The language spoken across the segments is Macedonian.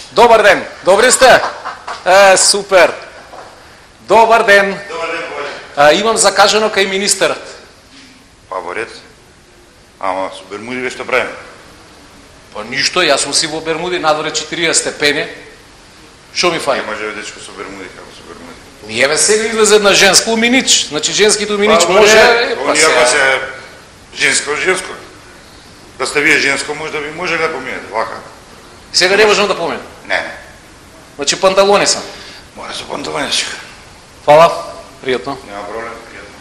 Добар ден. Добри сте? Супер. Добар ден. Добар ден, Боје. Имам закажано кај министерот. Па во ред. Ама со Бермуди ве што правим? Па ништо, јас сум си во Бермуди, надворе 40 степени. Шо ми фали? Не може бе дечко со Бермуди, како со Бермуди. Ние ве сега излезе на женско уминич. Значи женските уминич Па, може... Оние па се женско. Да сте вие женско, може да ви може да поминете, вака. Сега не можам да поминем. Не. Значи панталони сам. Може со панталоничка. Фала. Пријатно. Нема проблем, пријатно.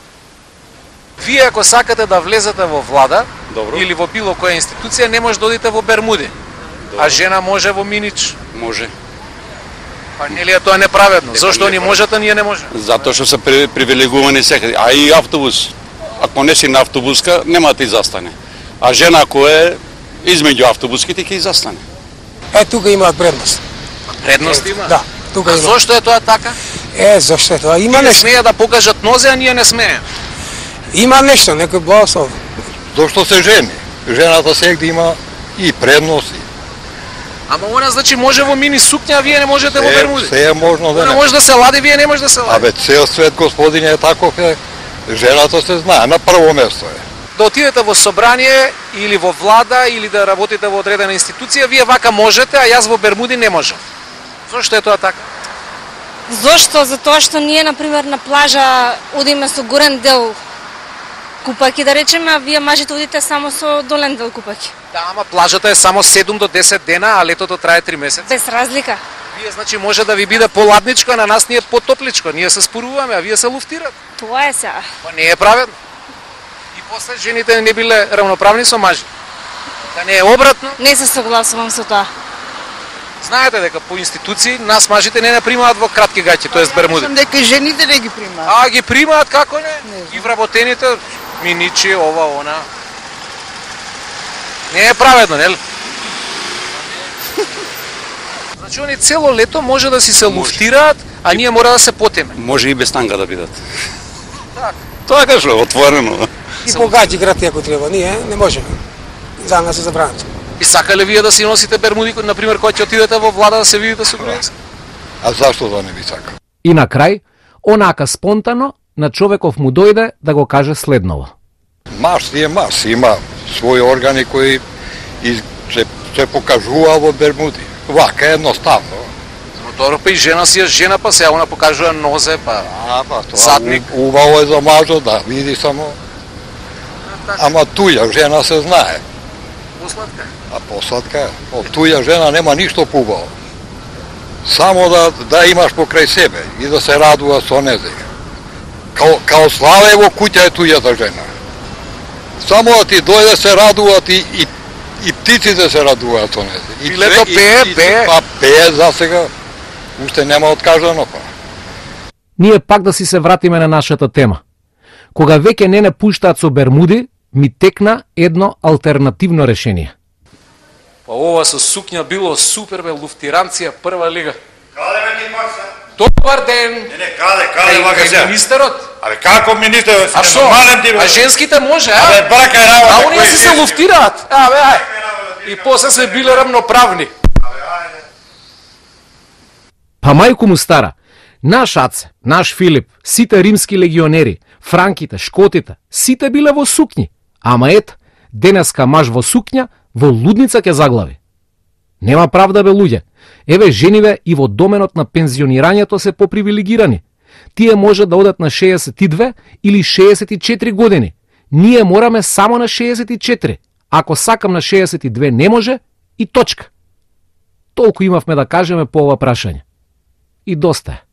Вие ако сакате да влезете во влада, Добро. или во било која институција, не може да одите во Бермуди. Добро. А жена може во минич. Може. Па нели е тоа неправедно? Зошто они можат, а ние не можеме? Затоа што се привилегувани секаде. А и автобус. Ако не си на автобуска, нема да ти застане. А жена ако е измеѓу автобуските, ќе и застане. Тука имаат предност. Предност има? Да, тука А има. зошто е тоа така? Зошто е тоа? Има Тие нешто. смеја да покажат нозе, а ние не смееме. Има нешто, некој благослов. Зошто се жени? Жената сегде има и предности. Ама она значи може во мини сукња, а вие не можете во Бермуди. Се е можно да Она не. може да се лади, вие не може да се лади. Абе, цел свет, господине, е таков е. Жената се знае, на прво место е. Да отидете во собрание или во влада или да работите во одредена институција, вие вака можете, а јас во Бермуди не можам. Зошто е тоа така? Зошто? Затоа што ние, например, на плажа одиме со горен дел купаки, да речеме, а вие мажите одите само со долен дел купаки. Да, ама плажата е само 7 до 10 дена, а летото трае 3 месеци. Без разлика. Вие значи може да ви биде поладничко, а на нас ни е потопличко. Ние се споруваме, а вие се луфтират. Тоа е сега. Па не е праведно. И после жените не биле равноправни со мажи. Да не е обратно. Не се согласувам со тоа. Знаете дека по институции нас мажите не примаат во кратки гаќи, тоест бермуди. Сам дека жените не ги примаат. А ги примаат како не? И вработените миничи, ова, она. Не е праведно, нели? Значи они цело лето може да си се луфтираат, а ние мора да се потеме. Може и без танга да бидат. Така. Така што, отворено. И богати град ако треба, ние не можеме. За нас е забрането. И сакале вие да си носите бермуди, например, кога ќе отидете во влада да се видите со граница? А зашто да не би сака? И на крај, онака спонтано, на човеков му дојде да го каже следново. Маш си е маш, има своји органи кои се покажува во Бермуди. Вака едноставно. Но тоа па и жена си е жена, па сега она покажува нозе, па Па тоа задник. убаво е за мажот да види само. Ама туја жена се знае. Посладка. А посладка е. Од туја жена нема ништо поубаво. Само да имаш покрај себе и да се радува со незе. Као славе во куќа е тујата жена. Само да ти дојде се радуваат и птиците се радуваат со незе. Пилето пее. Па пее за сега. Уште нема откажано па. Ние пак да си се вратиме на нашата тема. Кога веќе не пуштаат со бермуди, ми текна едно алтернативно решение. Па ова со сукња било супер, бе, луфтиранција, прва лига. Каде ме ти пак се? Добар ден! Не, каде вака Кај се? министерот? Абе како министер, А шо? нормален ти бе? А женските може, а? Абе бракај работа. А оние си се луфтираат. Абе, ај. И после се биле равноправни. Па мајку му стара, наш Аце, наш Филип, сите римски легионери, франките, шкотите, сите биле во сукњи. Ама ет, денеска маж во сукња, во лудница ќе заглави. Нема правда бе луѓе. Еве жениве и во доменот на пензионирањето се попривилегирани. Тие може да одат на 62 или 64 години. Ние мораме само на 64. Ако сакам на 62 не може и точка. Толку имавме да кажеме по ова прашање. И доста е.